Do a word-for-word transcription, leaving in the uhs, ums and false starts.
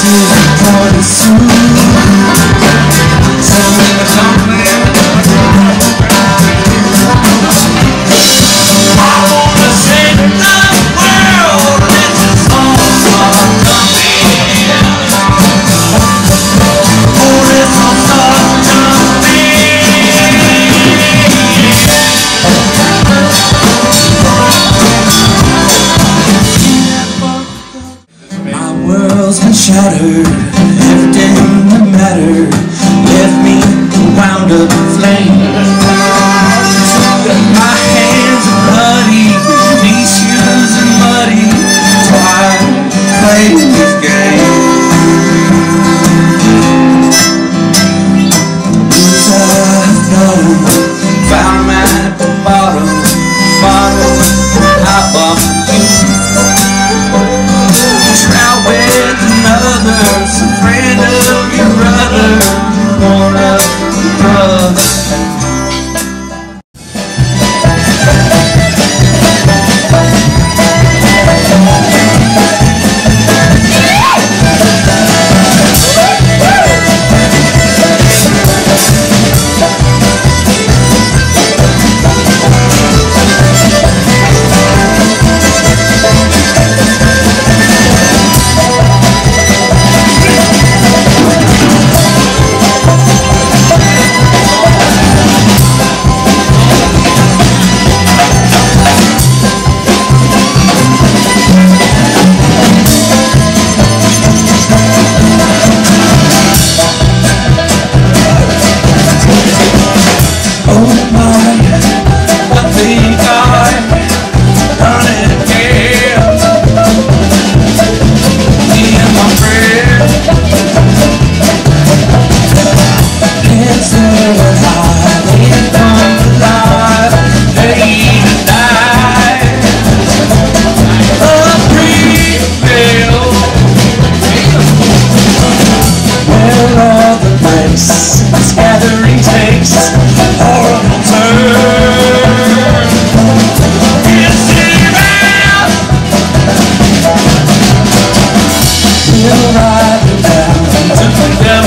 Shattered, everything that mattered left me wound up in flames. My hands are bloody, these shoes are muddy, so I played this game. Boots I've known, found them at the bottom, bottom, I bought you. Trout with another, some friend of your brother, born of your brother. We'll ride down to the